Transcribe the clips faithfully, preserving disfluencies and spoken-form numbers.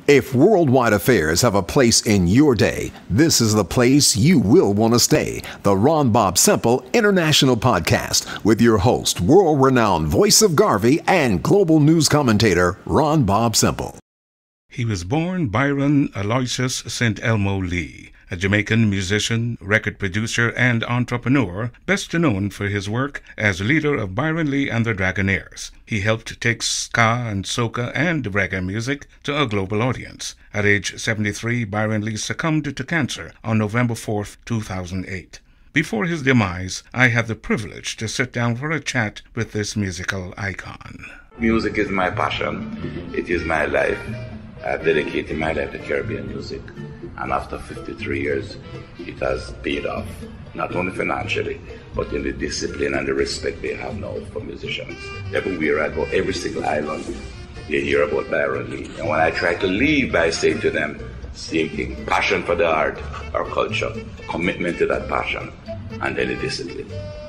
If worldwide affairs have a place in your day, this is the place you will want to stay. The Ron Bobb-Semple International Podcast with your host, world-renowned voice of Garvey and global news commentator, Ron Bobb-Semple. He was born Byron Aloysius St Elmo Lee, a Jamaican musician, record producer, and entrepreneur, best known for his work as leader of Byron Lee and the Dragonaires. He helped take ska and soca and reggae music to a global audience. At age seventy-three, Byron Lee succumbed to cancer on November fourth, two thousand eight. Before his demise, I had the privilege to sit down for a chat with this musical icon. Music is my passion. It is my life. I've dedicated my life to Caribbean music. And after fifty-three years, it has paid off, not only financially, but in the discipline and the respect they have now for musicians. Everywhere I go, every single island, they hear about Byron Lee. And when I try to leave by saying to them, same thing, passion for the art or culture, commitment to that passion, and then the discipline.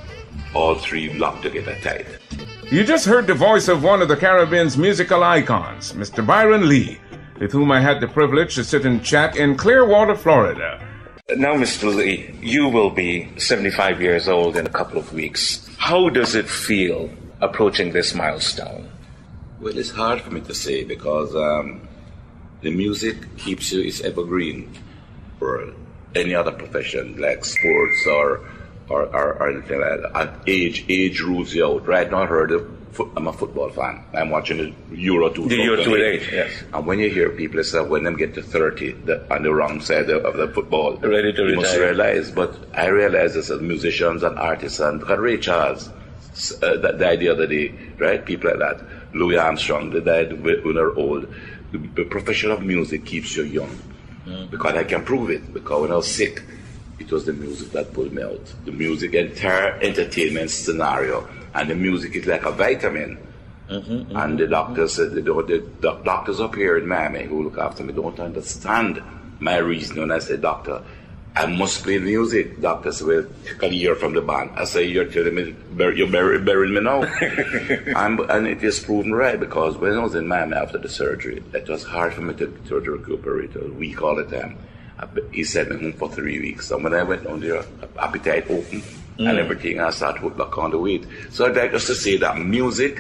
All three locked together tight. You just heard the voice of one of the Caribbean's musical icons, Mister Byron Lee, with whom I had the privilege to sit and chat in Clearwater, Florida. Now, Mister Lee, you will be seventy-five years old in a couple of weeks. How does it feel approaching this milestone? Well, it's hard for me to say because um, the music keeps you, it's evergreen for any other profession like sports or or, or, or anything like that. And age, age rules you out. Right now I heard of I'm a football fan. I'm watching the Euro two thousand eight. The Euro two thousand eight, yes. And when you hear people say when them get to thirty, the, on the wrong side of, of the football, ready to you retire. must realize. But I realize this as musicians and artists, and Ray Charles, uh, that died the other day, right? People like that. Louis Armstrong, they died when they're old. The, the profession of music keeps you young, mm. because I can prove it. Because when I was sick, it was the music that pulled me out. The music, entire entertainment scenario. And the music is like a vitamin. Mm-hmm, mm-hmm. And the doctors said, the, the, the doctors up here in Miami who look after me don't understand my reason. And I said, doctor, I must play music. Doctor said, well, can you hear from the band? I say, you're telling me, you're burying bury me now. and, and it is proven right, because when I was in Miami after the surgery, it was hard for me to, to recuperate a week all the time. He sent me home for three weeks. And when I went down there, appetite open. Mm. And everything, I started to put back on the weight. So I'd like just to say that music,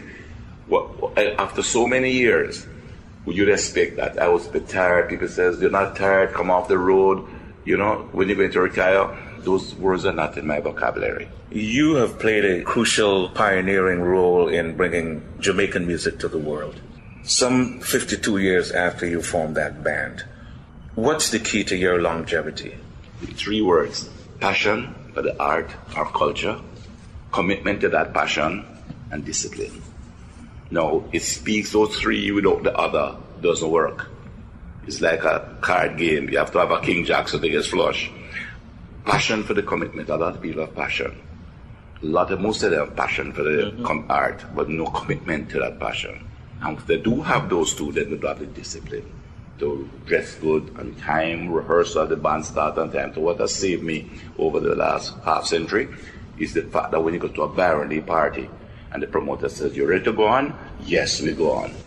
after so many years, would you respect that? I was a bit tired. People says, you're not tired, come off the road. You know, when you're going to retire, those words are not in my vocabulary. You have played a crucial pioneering role in bringing Jamaican music to the world. Some fifty-two years after you formed that band, what's the key to your longevity? Three words: passion for the art or culture, commitment to that passion, and discipline. Now, it speaks those three without the other doesn't work. It's like a card game. You have to have a king jack so they get flush. Passion for the commitment. A lot of people have passion. A lot of, most of them have passion for the mm-hmm. com- art, but no commitment to that passion. And if they do have those two, then they do have the discipline to dress good on time, rehearsal, the band start on time. So what has saved me over the last half century is the fact that when you go to a Byron Lee party and the promoter says, you ready to go on? Yes, we go on.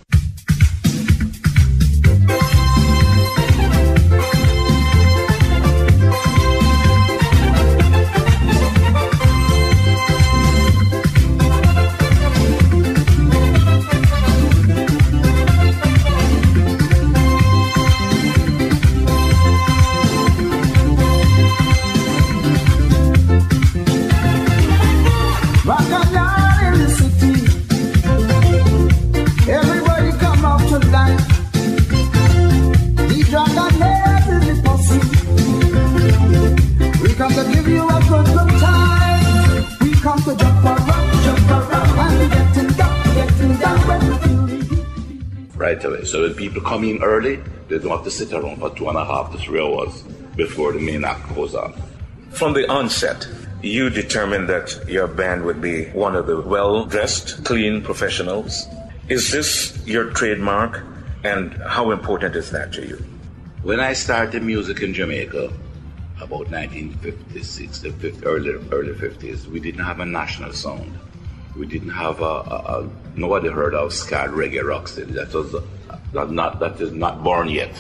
Right away. So when people come in early, they don't have to sit around for two and a half to three hours before the main act goes on. From the onset, you determined that your band would be one of the well-dressed, clean professionals. Is this your trademark, and how important is that to you? When I started music in Jamaica, about nineteen fifty-six, the fifty, early, early fifties, we didn't have a national sound. We didn't have a, a, a nobody heard of ska, reggae, rock. That was that not that is not born yet.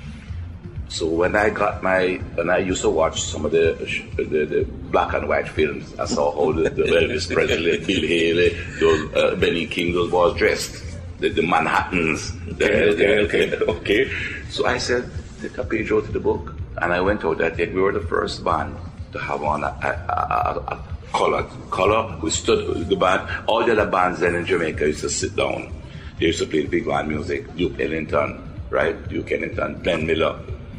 So when I got my, when I used to watch some of the the, the black and white films, I saw how the, the Elvis Presley, Bill Haley, those uh, Benny King, those was dressed, the, the Manhattans. Okay, okay, okay, okay. So I said, take a page out of the book, and I went out. I think we were the first band to have on a, a, a, a color. Color. We stood the band. All the other bands then in Jamaica used to sit down. They used to play the big band music. Duke Ellington, right? Duke Ellington, Glenn Miller.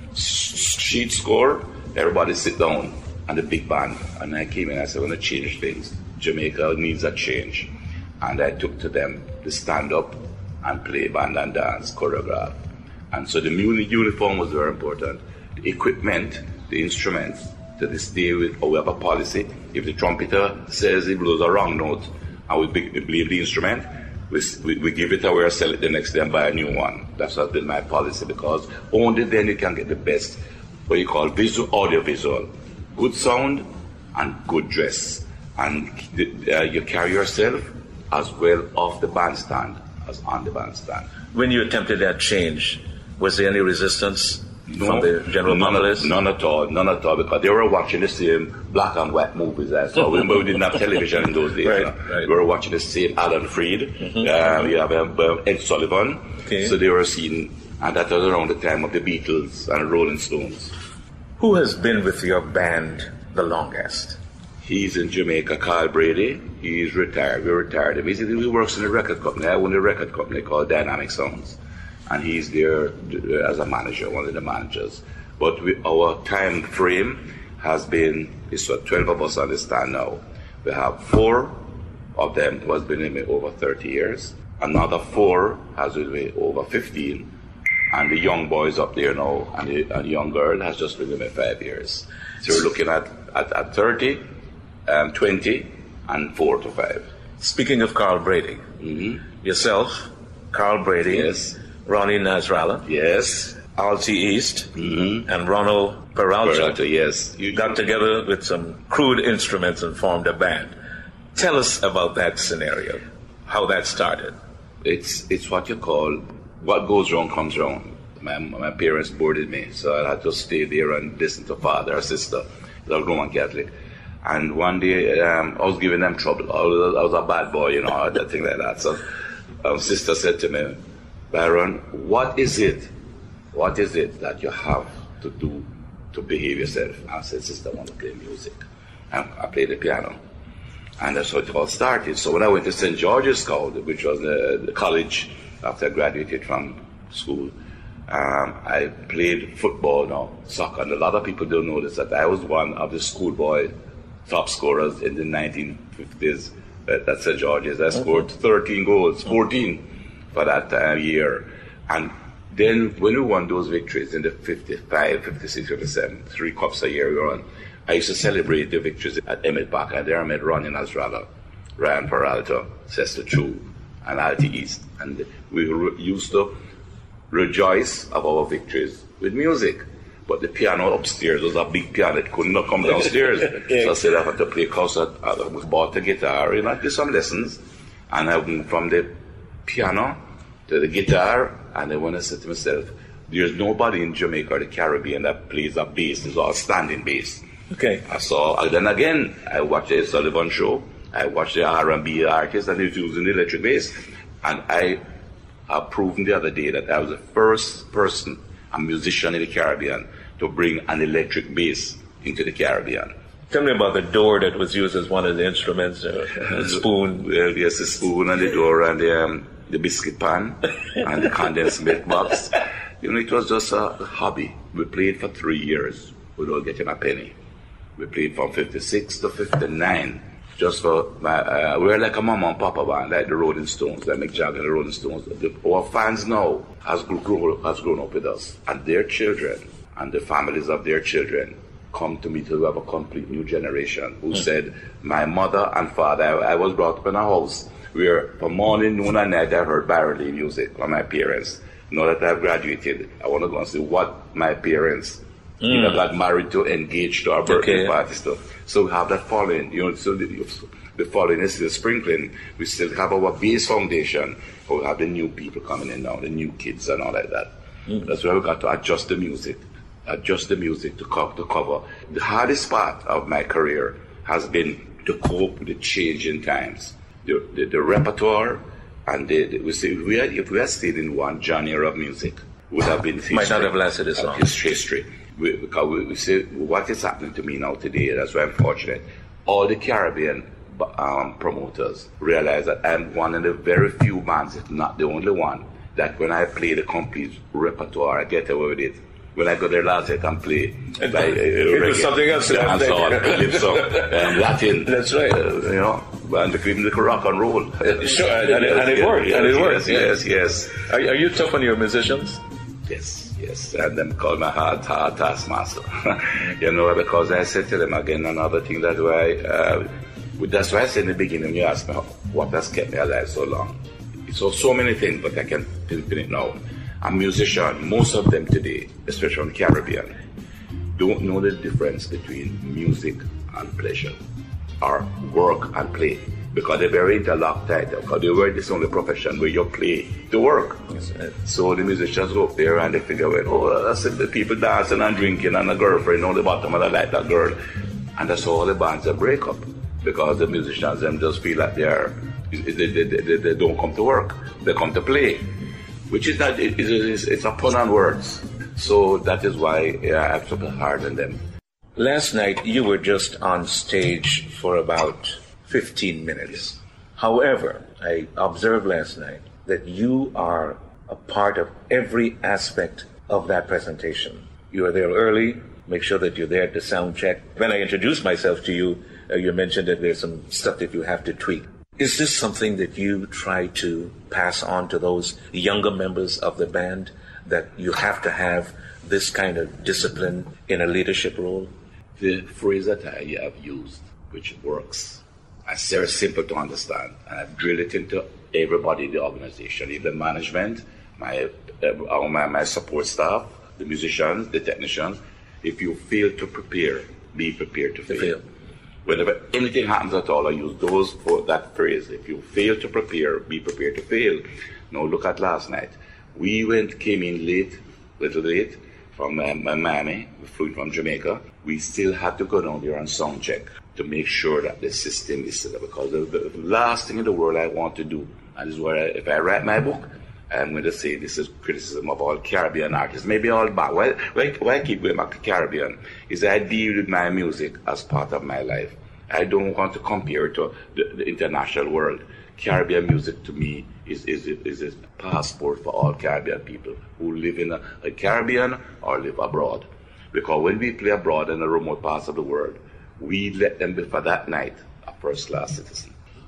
Sheet score, everybody sit down, and the big band. And I came in, I said, I want to change things. Jamaica needs a change. And I took to them to stand up and play band and dance, choreograph. And so the uniform was very important. The equipment, the instruments. To this day, we, we have a policy. If the trumpeter says he blows a wrong note, and we believe the instrument, We, we, we give it away or sell it the next day and buy a new one. That's has been my policy, because only then you can get the best, what you call visual, audio visual. Good sound and good dress. And uh, you carry yourself as well off the bandstand as on the bandstand. When you attempted that change, was there any resistance no, from the general none populace? At, none at all, none at all, because they were watching the same black and white movies as well. we, we didn't have television in those days. Right, you know? right. We were watching the same Alan Freed, mm-hmm. uh, we have um, Ed Sullivan, okay. So they were seen, and that was around the time of the Beatles and Rolling Stones. Who has been with your band the longest? He's in Jamaica, Carl Brady. He's retired. We retired him. Basically, he works in a record company. I own a record company called Dynamic Sounds. And he's there as a manager, one of the managers. But we, our time frame has been, it's what twelve of us understand now. We have four of them who has been with me over thirty years. Another four has been with me over fifteen. And the young boys up there now, and the, and the young girl has just been with me five years. So we're looking at, at, at thirty, um, twenty, and four to five. Speaking of Carl Brady, mm-hmm. yourself, Carl Brady, yes. Ronnie Nasrallah, yes, Altie East, mm-hmm. and Ronald Peralta, Peralta, yes. You got together with some crude instruments and formed a band. Tell us about that scenario, how that started. It's it's what you call, what goes wrong comes wrong. My, my parents boarded me, so I had to stay there and listen to father or sister. They're Roman Catholic. And one day, um, I was giving them trouble. I was, I was a bad boy, you know, that thing like that. So um, sister said to me, Byron, what is it? What is it that you have to do to behave yourself? I said, sister, I want to play music. And I played the piano. And that's how it all started. So when I went to Saint George's College, which was the, the college after I graduated from school, um, I played football now, soccer. And a lot of people don't know this, that I was one of the schoolboy top scorers in the nineteen fifties at, at Saint George's. I scored thirteen goals, fourteen for that uh, year. And then when we won those victories in the fifty-five, fifty-six, fifty-seven, three cups a year we won, I used to celebrate the victories at Emmett Park. And there I met Ronnie Nasrallah, Ryan Peralta, Sister Chu, and Altie East. And we re- used to rejoice of our victories with music. But the piano upstairs was a big piano. It could not come downstairs. So I said I had to play concert. I bought the guitar, you know, I did some lessons. And I went from the piano to the guitar, and then when I said to myself, there's nobody in Jamaica or the Caribbean that plays a bass. It's all standing bass. Okay. I saw, and then again, I watched the Sullivan show. I watched the R and B artists, and they was using the electric bass. And I have proven the other day that I was the first person, a musician in the Caribbean, to bring an electric bass into the Caribbean. Tell me about the door that was used as one of the instruments, uh, the spoon. Well, yes, the spoon and the door and the, um, the biscuit pan and the condensed milk box. You know, it was just a hobby. We played for three years without getting a penny. We played from fifty-six to fifty-nine. Just for my, uh, we were like a mama and papa band, like the Rolling Stones, like Mick Jagger and the Rolling Stones. The, our fans now has grown, has grown up with us, and their children and the families of their children come to me to have a complete new generation who mm. said, my mother and father, I, I was brought up in a house where from morning, noon and night I heard Byron Lee music from my parents. Now that I've graduated, I want to go and see what my parents mm. you know, got married to, engaged to, our birthday okay. party stuff. So we have that following, you know. So The following is still sprinkling. We still have our base foundation, but we have the new people coming in now, the new kids and all like that. Mm. That's why we got to adjust the music, adjust the music to, co- to cover. The hardest part of my career has been to cope with the changing times. The, the, the repertoire, and the, the, we say, if we, had, if we had stayed in one genre of music, would have been history. Might not have lasted as long. History. history. We, because we, we say, what is happening to me now today, that's why I'm fortunate. All the Caribbean um, promoters realize that I'm one of the very few bands, if not the only one, that when I play the complete repertoire, I get away with it. When I go there last night and play like, uh, it reggae, was something else. dancehall, calypso, and Latin. That's right. Uh, you know, and even the rock and roll. Sure, and, and, and it worked. Yes, and it yes, worked. yes, yes. Are, are you tough on your musicians? Yes, yes. And them call me hard, hard taskmaster. You know, because I said to them again another thing that why. Uh, that's why I said in the beginning when you asked me what has kept me alive so long. So so many things, but I can pinpoint it now. A musician, most of them today, especially from the Caribbean, don't know the difference between music and pleasure, or work and play, because they're very interlocked tight, because they work this only profession where you play to work. Yes, so the musicians go up there and they figure out, oh, that's the people dancing and drinking and a girlfriend on the bottom of the light, that girl. And that's how all the bands that break up, because the musicians them just feel like they're, they, they, they, they don't come to work, they come to play. Which is not, it, it's, it's a pun on words. So that is why yeah, I have to be hard on them. Last night, you were just on stage for about fifteen minutes. However, I observed last night that you are a part of every aspect of that presentation. You are there early, make sure that you're there at the sound check. When I introduced myself to you, uh, you mentioned that there's some stuff that you have to tweak. Is this something that you try to pass on to those younger members of the band, that you have to have this kind of discipline in a leadership role? The phrase that I have used, which works, it's very simple to understand, and I've drilled it into everybody in the organization, in the management, my, uh, my, my support staff, the musicians, the technicians. If you fail to prepare, be prepared to fail. To fail. Whenever anything happens at all, I use those for that phrase. If you fail to prepare, be prepared to fail. Now look at last night. We went, came in late, little late, from um, Miami. We flew from Jamaica. We still had to go down there and sound check to make sure that the system is set up. Because the, the last thing in the world I want to do, and this is where I, if I write my book, I'm going to say this is criticism of all Caribbean artists, maybe all back. Why, why, why I keep going back to Caribbean is I deal with my music as part of my life. I don't want to compare it to the, the international world. Caribbean music to me is, is, is a passport for all Caribbean people who live in a, a Caribbean or live abroad. Because when we play abroad in the remote parts of the world, we let them be for that night a first-class citizen.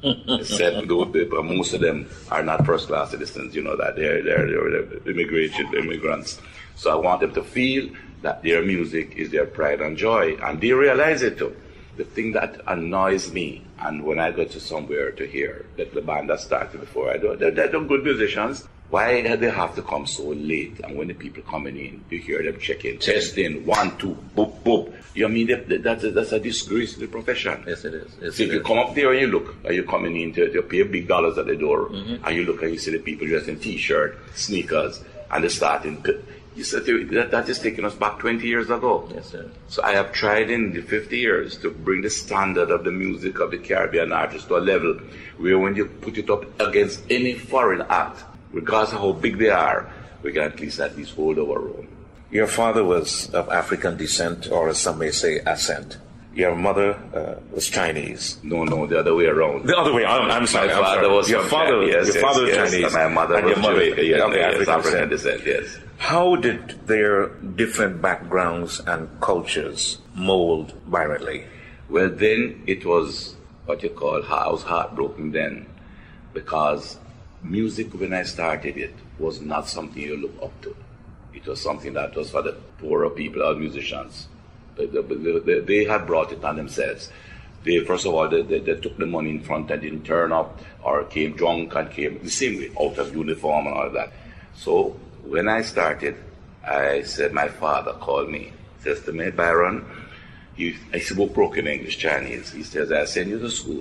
Except most of them are not first-class citizens, you know, that they're, they're, they're immigration, immigrants. So I want them to feel that their music is their pride and joy, and they realize it too. The thing that annoys me, and when I go to somewhere to hear that the band that started before I do, they're, they're good musicians. Why do they have to come so late? And when the people coming in, you hear them checking, testing, one, two, boop, boop. You know, I mean, that, that's, a, that's a disgrace to the profession. Yes, it is. Yes, so it if you is. come up there and you look, and you're coming in to, to pay big dollars at the door, mm-hmm. and you look and you see the people dressed in T-shirt, sneakers, and they're starting, you said that, that is taking us back twenty years ago. Yes, sir. So I have tried in the fifty years to bring the standard of the music of the Caribbean artists to a level where when you put it up against any foreign act, regardless of how big they are, we can at least at least hold our own. Your father was of African descent, or as some may say, ascent. Your mother uh, was Chinese. No, no, the other way around. The other way. I'm, I'm sorry. My I'm father sorry. was your from father. China. Yes, your yes, father yes, was Chinese. And my mother and was your mother, Jamaican. Yes, okay, yes, African, African descent. descent. Yes. How did their different backgrounds and cultures mold Byron Lee? Well, then it was what you call, I was heartbroken then, because music, when I started it, was not something you look up to. It was something that was for the poorer people, or musicians. They, they, they had brought it on themselves. They, first of all, they, they, they took the money in front and didn't turn up, or came drunk and came the same way, out of uniform and all that. So when I started, I said, my father called me, says to me, Byron, you, I spoke broken English, Chinese. He says, I send you to school,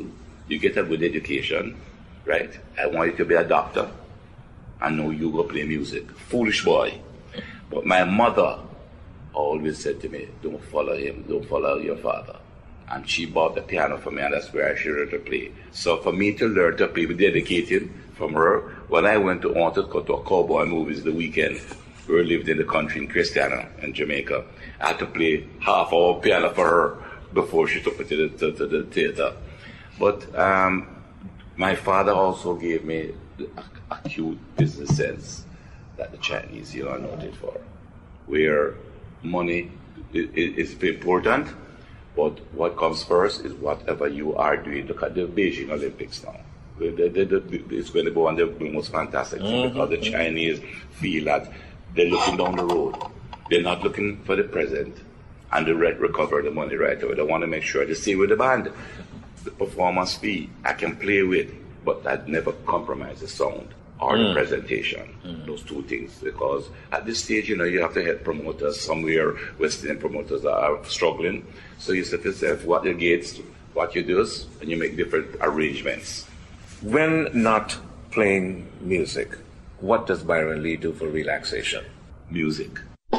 you get a good education, right? I want you to be a doctor. I know you go play music. Foolish boy. But my mother always said to me, don't follow him, don't follow your father. And she bought the piano for me, and that's where I should learn to play. So for me to learn to play, we dedicated from her. When I went to wanted to go to a cowboy movies the weekend, we lived in the country in Kingston in Jamaica. I had to play half hour piano for her before she took me to the, to, to the theater. But um, my father also gave me the acute business sense that the Chinese, you are noted for, where money is, is important, but what comes first is whatever you are doing. Look at the Beijing Olympics now. The, the, the, the, it's going to go on the most fantastic thing, mm-hmm. because the Chinese feel that they're looking down the road. They're not looking for the present and the re- recover the money right away. They want to make sure they see with the band. The performance fee I can play with, but I'd never compromise the sound or mm. the presentation. Mm. Those two things, because at this stage, you know, you have to help promoters somewhere. West Indian promoters are struggling. So you say to yourself, what you get, what you do, and you make different arrangements. When not playing music, what does Byron Lee do for relaxation? Music.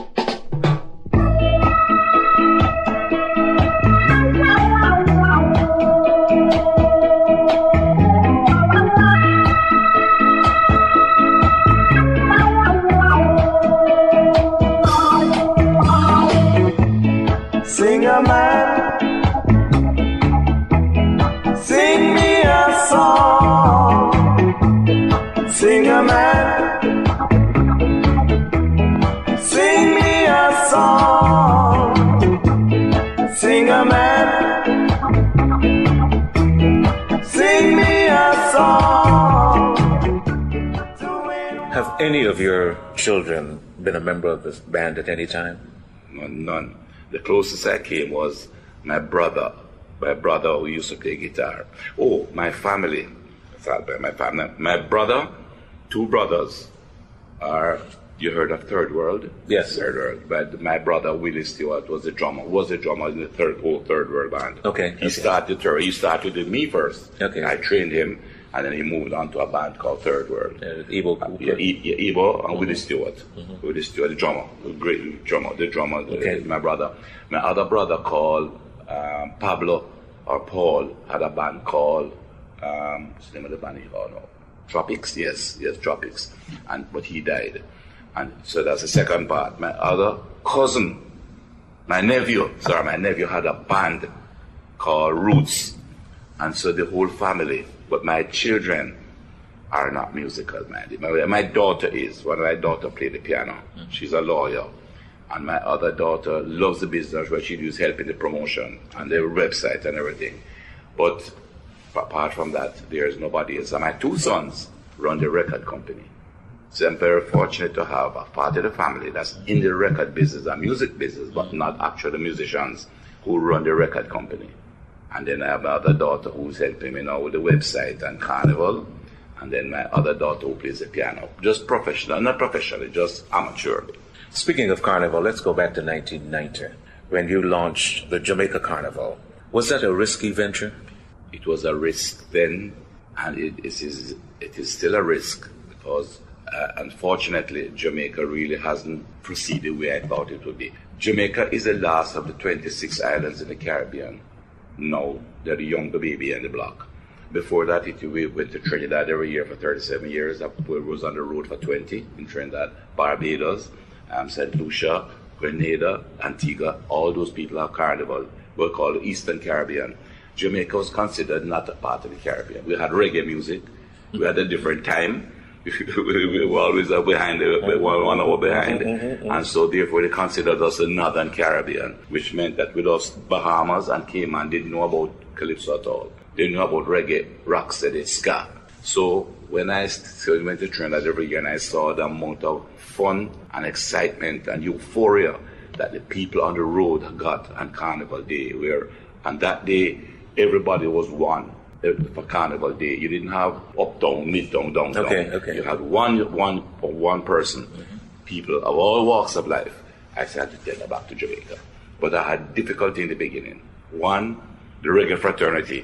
Sing a man, sing me a song. Sing a man, sing me a song. Sing a man, sing me a song. Have any of your children been a member of this band at any time? None. none. The closest I came was my brother, my brother who used to play guitar. Oh, my family. My family. My brother, two brothers are, you heard of Third World? Yes. Third World. But my brother, Willie Stewart, was a drummer, was a drummer in the third, whole Third World band. Okay. He okay. started he started with me first. Okay. I trained him, and then he moved on to a band called Third World. Uh, Ebo Cooper. Yeah, e- yeah, Ebo and Mm-hmm. Willie Stewart. Mm-hmm. Willie Stewart, the drummer, the great drummer, the drummer, okay. my brother. My other brother called um, Pablo or Paul had a band called, um, what's the name of the band? Oh no, Tropics. Yes, yes, Tropics. And but he died, and so that's the second part. My other cousin, my nephew, sorry, my nephew had a band called Roots, and so the whole family. But my children are not musical minded. My, my daughter is. One of my daughter played the piano. Mm-hmm. She's a lawyer. And my other daughter loves the business where she does help in the promotion and the website and everything. But apart from that, there's nobody else. And my two sons run the record company. So I'm very fortunate to have a part of the family that's in the record business and music business, but not actually musicians who run the record company. And then I have my other daughter who's helping me now with the website and Carnival. And then my other daughter who plays the piano. Just professional, not professionally, just amateurly. Speaking of Carnival, let's go back to nineteen ninety, when you launched the Jamaica Carnival. Was that a risky venture? It was a risk then, and it is, it is still a risk, because uh, unfortunately Jamaica really hasn't proceeded the way I thought it would be. Jamaica is the last of the twenty-six islands in the Caribbean. Now they're the younger baby in the block. Before that, it, we went to Trinidad every year for thirty-seven years. I was on the road for twenty in Trinidad, Barbados, um, Saint Lucia, Grenada, Antigua. All those people have carnival. We're called Eastern Caribbean. Jamaica was considered not a part of the Caribbean. We had reggae music. We had a different time. We were always behind, one hour behind. And so therefore they considered us the Northern Caribbean, which meant that with us, Bahamas and Cayman didn't know about Calypso at all. They knew about reggae, rocksteady, ska. So when I still went to Trinidad every year and I saw the amount of fun and excitement and euphoria that the people on the road got on Carnival Day, where on that day everybody was one. For Carnival Day, you didn't have uptown, midtown, downtown. Okay, okay. You had one, one, one person. Mm-hmm. People of all walks of life. I said to take her back to Jamaica, but I had difficulty in the beginning. One, the reggae fraternity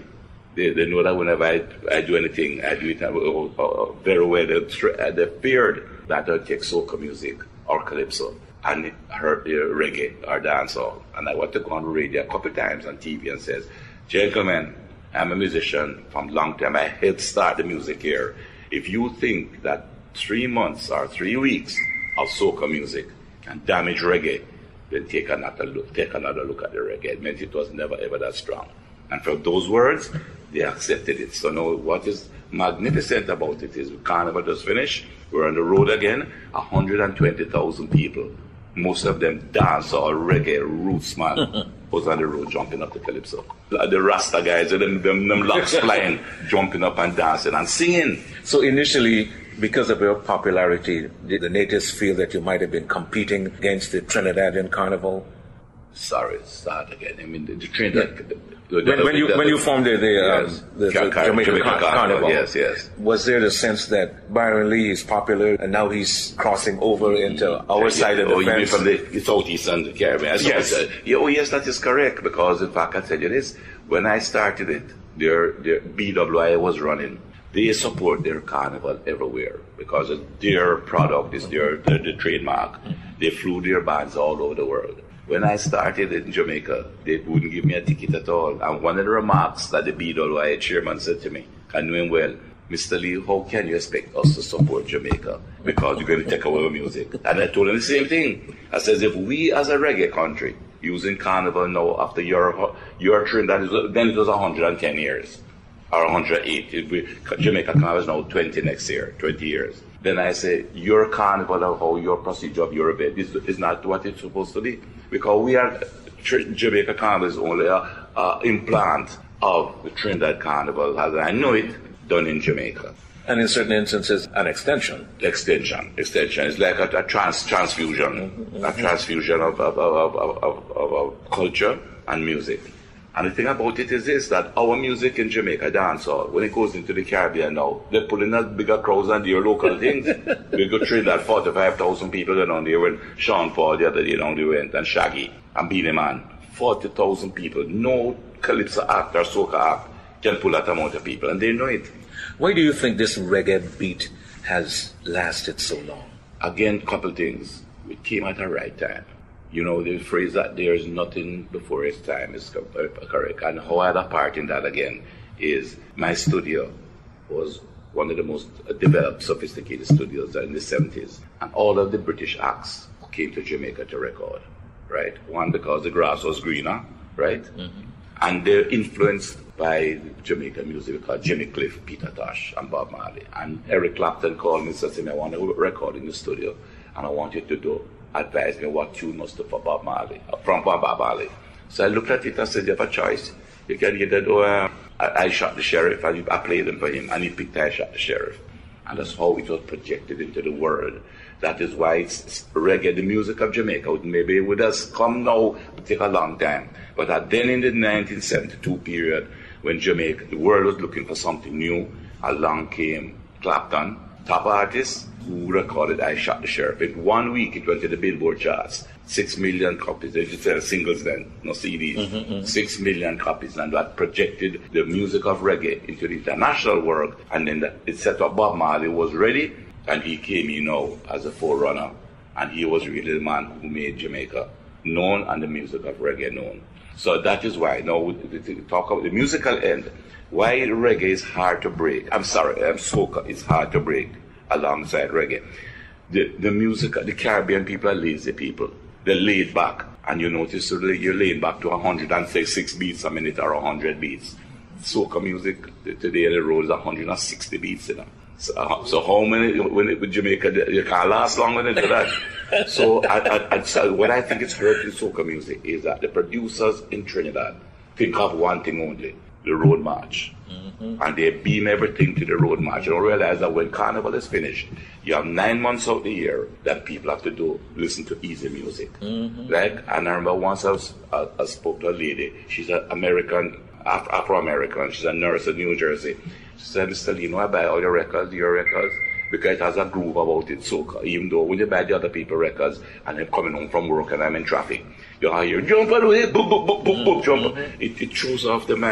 They, they know that whenever I, I do anything, I do it uh, uh, very well. They, they feared that I'd take soca music or calypso and heard the reggae or dancehall. And I want to go on radio a couple of times on T V and says, gentlemen, I'm a musician from long time. I helped start the music here. If you think that three months or three weeks of soca music can damage reggae, then take another look, take another look at the reggae. It meant it was never ever that strong. And from those words, they accepted it. So now what is magnificent about it is Carnival just finished. We're on the road again, one hundred twenty thousand people. Most of them dance or reggae, roots man, was on the road jumping up to Calypso. The Rasta guys, them, them, them locks flying, jumping up and dancing and singing. So initially, because of your popularity, did the natives feel that you might have been competing against the Trinidadian Carnival? Sorry, start again. I mean, the, the Trinidad... Yeah. The, the, when, when, you, the, when you formed the, the, yes. um, the, Car- the Car- Jamaican, Jamaican Car- Carnival, yes, yes. Was there the sense that Byron Lee is popular and now he's crossing over into mm-hmm. our yeah, side yeah. of the oh, fence? You mean from the, the southeast and the Caribbean? Yes. Uh, yeah, oh, yes, that is correct, because in fact, I tell you this, when I started it, their, their B W I was running. They support their carnival everywhere because their product is their, their, their trademark. They flew their bands all over the world. When I started in Jamaica, they wouldn't give me a ticket at all. And one of the remarks that the B W I chairman said to me, I knew him well, Mister Lee, how can you expect us to support Jamaica? Because you're going to take away our music. And I told him the same thing. I said, if we as a reggae country, using carnival now after your, your trend, that is, then it was one hundred ten years, or one hundred eight. We, Jamaica Carnival is now twenty next year, twenty years. Then I say, your carnival or how your procedure of your event is, is not what it's supposed to be. Because we are, Jamaica Carnival is only an implant of the Trinidad Carnival, as I know it, done in Jamaica. And in certain instances, an extension. Extension, extension. It's like a, a trans, transfusion, mm-hmm. a transfusion of, of, of, of, of, of, of culture and music. And the thing about it is this, that our music in Jamaica, dancehall, when it goes into the Caribbean now, they're pulling out bigger crowds than their local things. We go Trinidad, forty-five thousand people down there when Sean Paul the other day down there went, and Shaggy, and Beanie Man. forty thousand people. No Calypso act or Soca act can pull that amount of people, and they know it. Why do you think this reggae beat has lasted so long? Again, couple things. It came at the right time. You know, the phrase that there is nothing before its time is correct. And how I had a part in that again is my studio was one of the most developed, sophisticated studios in the seventies. And all of the British acts came to Jamaica to record, right? One, because the grass was greener, right? Mm-hmm. And they're influenced by Jamaican music called Jimmy Cliff, Peter Tosh, and Bob Marley. And Eric Clapton called me and said to me, I want to record in the studio, and I want you to do advise me what tune must do for Bob Marley, from Bob Marley. So I looked at it and said, you have a choice. You can either do uh, I, I Shot the Sheriff, and I played them for him, and he picked I Shot the Sheriff. And that's how it was projected into the world. That is why it's, it's reggae, the music of Jamaica. Maybe it would have come now, it would take a long time. But uh, then in the nineteen seventy-two period, when Jamaica, the world was looking for something new, along came Clapton, top artist, who recorded I Shot the Sheriff. In one week, it went to the Billboard charts. Six million copies. They just said singles then, no C Ds. Mm-hmm, mm-hmm. Six million copies. And that projected the music of reggae into the international world. And then the, it set up Bob Marley was ready, and he came, you know, as a forerunner. And he was really the man who made Jamaica known and the music of reggae known. So that is why, now, to talk about the musical end, why reggae is hard to break. I'm sorry, I'm soca, it's hard to break alongside reggae. The, the music, the Caribbean people are lazy people. They're laid back. And you notice so you're laid back to one hundred six beats a minute or one hundred beats. Soca music today on the road is one hundred sixty beats, you know. So, uh, so how many, when it, with Jamaica, you can't last long when they do that. So, I, I, I, so what I think is hurting soca music is that the producers in Trinidad think of one thing only, the road march. Mm-hmm. And they beam everything to the road march. You don't realize that when Carnival is finished, you have nine months of the year that people have to do, listen to easy music. Mm-hmm. Like, and I remember once I, was, I, I spoke to a lady, she's an American, Af- Afro-American, she's a nurse in New Jersey. She said, Mister Lee, you know, I buy all your records, your records, because it has a groove about it, soca. Even though when you buy the other people's records, and I'm coming home from work and I'm in traffic, you hear, jump away, boop, boop, boop, boop, boop, jump. It, it throws off the mind.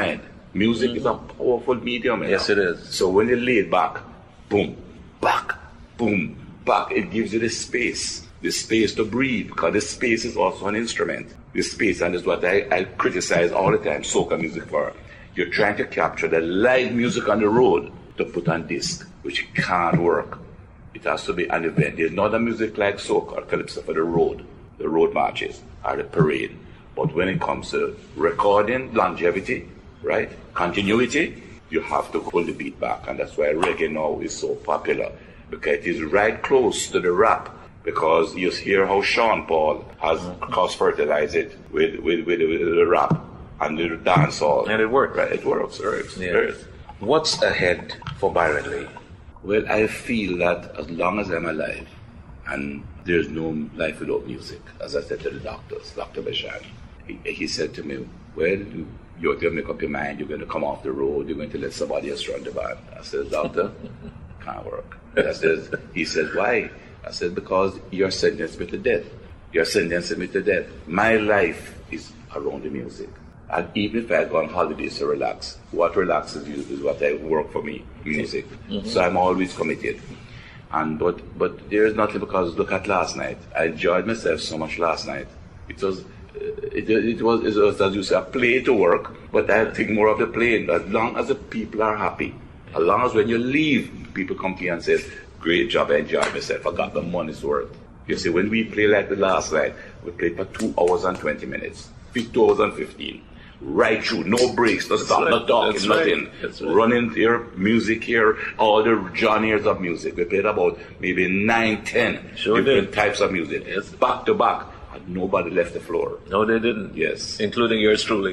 Music mm-hmm. is a powerful medium. Yes, know? it is. So when you lay it back, boom, back, boom, back, it gives you the space, the space to breathe, because the space is also an instrument. The space, and is what I, I criticize all the time, soca music for. You're trying to capture the live music on the road to put on disc, which can't work. It has to be an event. There's not a music like soca or calypso for the road, the road marches, or the parade. But when it comes to recording, longevity, right, continuity, you have to pull the beat back. And that's why reggae now is so popular, because it is right close to the rap. Because you hear how Sean Paul has cross-fertilized it with, with, with, with the rap and the dancehall. And it worked. Right, it works, it works. Yeah. It works. What's ahead for Byron Lee? Well, I feel that as long as I'm alive, and there's no life without music, as I said to the doctors, Doctor Bashan, he, he said to me, well, you're going to make up your mind, you're going to come off the road, you're going to let somebody else run the band. I said, doctor, can't work. I said, he said, why? I said, because you're sentencing me to death. You're sentencing me to death. My life is around the music. And even if I go on holidays to relax, what relaxes you is what I work for me, music. Mm-hmm. So I'm always committed. And but but there's nothing, because look at last night. I enjoyed myself so much last night. It was it, it was it was as you say, a play to work, but I think more of the play. As long as the people are happy, as long as when you leave, people come to you and say, great job, I enjoyed myself, I got the money's worth. You see, when we play like the last night, we played for two hours and twenty minutes, two hours and fifteen. Right through, no breaks, no stop, right. no talking, That's nothing. Right. That's right. Running here, music here, all the genres of music. We played about maybe nine, ten sure different did. types of music. Yes. Back to back, and nobody left the floor. No, they didn't. Yes. Including yours truly.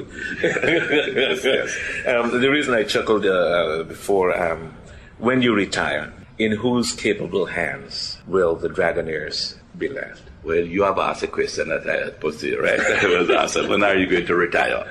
Yes, yes. Um, the reason I chuckled uh, before, um, when you retire, in whose capable hands will the Dragonaires be left? Well, you have asked a question that I had put to you, right? I was asked, when are you going to retire?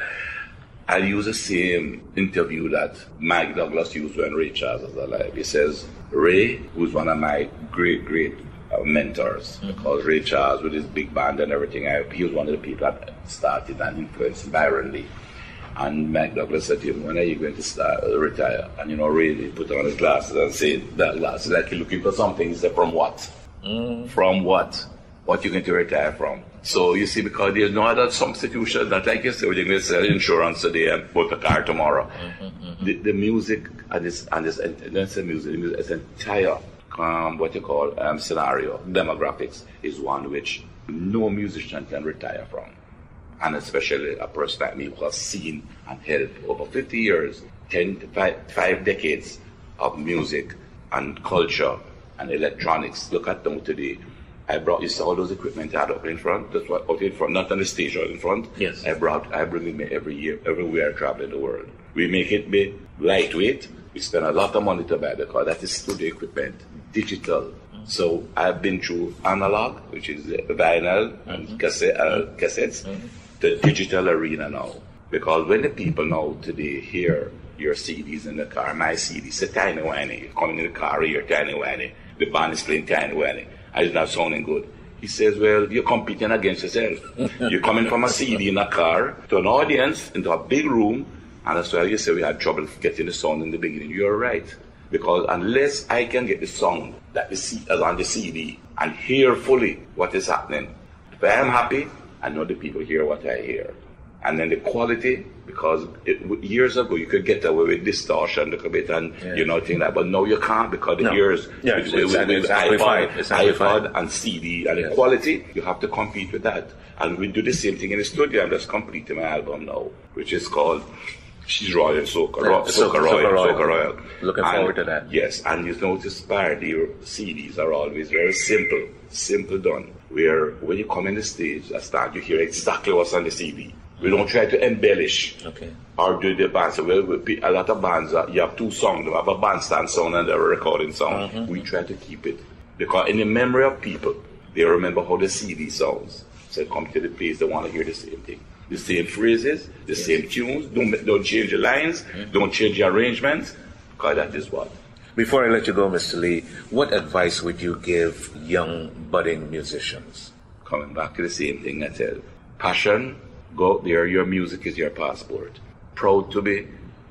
I use the same interview that Mike Douglas used when Ray Charles was alive. He says, Ray, who's one of my great, great uh, mentors, mm-hmm. because Ray Charles, with his big band and everything, I, he was one of the people that started and influenced Byron Lee. And Mike Douglas said to him, when are you going to start, uh, retire? And you know, Ray, he put on his glasses and said, that glasses, like you're looking for something. He said, from what? Mm. From what? What you going to retire from? So you see, because there's no other substitution that, like you said, you're going to sell insurance today and put a car tomorrow. Mm-hmm, mm-hmm. The, the music and this and this and that's the music, the music, its entire um, what you call um, scenario, demographics is one which no musician can retire from, and especially a person like me who has seen and held over fifty years, ten to five, five decades of music and culture and electronics. Look at them today. I brought, you saw all those equipment I had up in front. That's what out in front, not on the stage, out in front. Yes. I brought, I bring it every year, everywhere I travel in the world. We make it be lightweight. We spend a lot of money to buy the car. That is studio equipment, digital. Mm-hmm. So I've been through analog, which is vinyl and mm-hmm. cassette, uh, cassettes, mm-hmm. the digital arena now. Because when the people now today hear your C Ds in the car, my C D, say Tiny Whiny, you come in the car, you hear Tiny Whiny, the band is playing Tiny Whiny. It's not sounding good. He says, well, you're competing against yourself. You're coming from a C D in a car to an audience, into a big room, and that's why you say we had trouble getting the sound in the beginning. You're right. Because unless I can get the sound that is on the C D and hear fully what is happening, if I am happy, I know the people hear what I hear. And then the quality, because it, years ago you could get away with distortion a little bit and yeah. you know thing like, but now you can't, because the no. ears yeah, with, it's, with, it's, with it's iPod, it's iPod and C D and yes. the quality, you have to compete with that. And we do the same thing in the studio. I'm just completing my album now, which is called She's Royal Soca, yeah, Soca, Soca, Royal, Soca Royal. Soca Royal. Looking and, forward to that. Yes, and you notice the C Ds are always very simple, simple done. Where when you come in the stage, I start, you hear exactly what's on the C D. We don't try to embellish okay. or do the bands. Well, a lot of bands, uh, you have two songs. They have a bandstand sound and a recording sound. Mm-hmm. We try to keep it. Because in the memory of people, they remember how the C D sounds. So they come to the place, they want to hear the same thing. The same phrases, the yes. same tunes. Don't, don't change the lines. Mm-hmm. Don't change the arrangements. Because that is what. Before I let you go, Mister Lee, what advice would you give young, budding musicians? Coming back to the same thing I said. Passion. Go out there, your music is your passport. Proud to be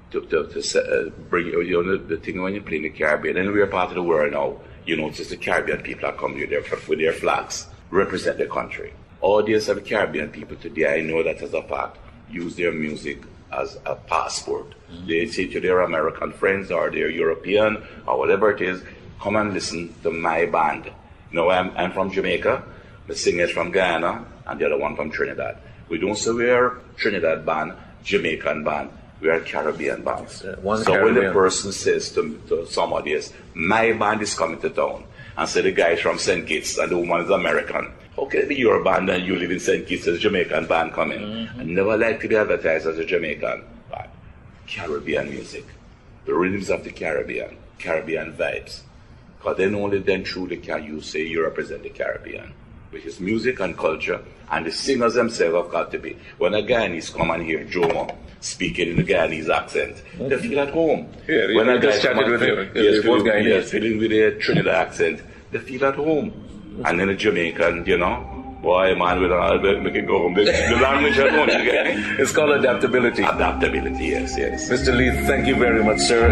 to, to, to uh, bring, you know, the thing when you play in the Caribbean, and we're part of the world now, you notice the Caribbean people are coming with their, with their flags, represent their country. Audience of Caribbean people today, I know that as a fact, use their music as a passport. Mm-hmm. They say to their American friends or their European or whatever it is, come and listen to my band. You know, I'm, I'm from Jamaica, the singer is from Guyana, and the other one from Trinidad. We don't say we're Trinidad band, Jamaican band, we are Caribbean bands. Yeah, so Caribbean. When the person says to, to somebody else, my band is coming to town, and say the guy is from Saint Kitts and the woman is American, how can it be your band and you live in Saint Kitts as a Jamaican band coming? Mm-hmm. I never like to be advertised as a Jamaican band. Caribbean music, the rhythms of the Caribbean, Caribbean vibes. Because then only then truly can you say you represent the Caribbean, which is music and culture, and the singers themselves have got to be. When a Guyanese come and hear Jomo speaking in the Guyanese accent, mm-hmm. they feel at home. Yeah, when a guy chatted with him, yes, feeling, yes, feeling with a Trinidad accent, they feel at home. Mm-hmm. And then a Jamaican, you know, boy, man, we don't make it go home. The, the language at home. It's called adaptability. Adaptability, yes, yes. Mister Lee, thank you very much, sir.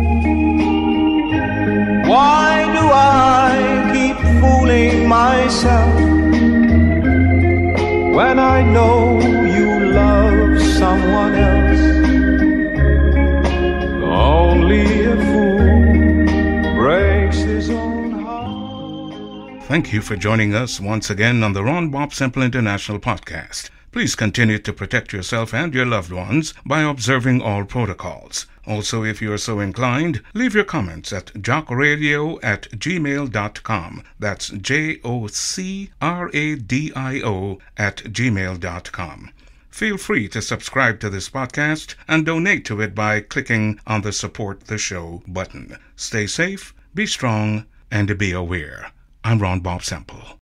Why do I keep fooling myself when I know you love someone else? Only a fool breaks his own heart. Thank you for joining us once again on the Ron Bobb-Semple International Podcast. Please continue to protect yourself and your loved ones by observing all protocols. Also, if you are so inclined, leave your comments at jockradio at gmail dot com. That's J O C R A D I O at gmail dot com. Feel free to subscribe to this podcast and donate to it by clicking on the Support the Show button. Stay safe, be strong, and be aware. I'm Ron Bobb-Semple.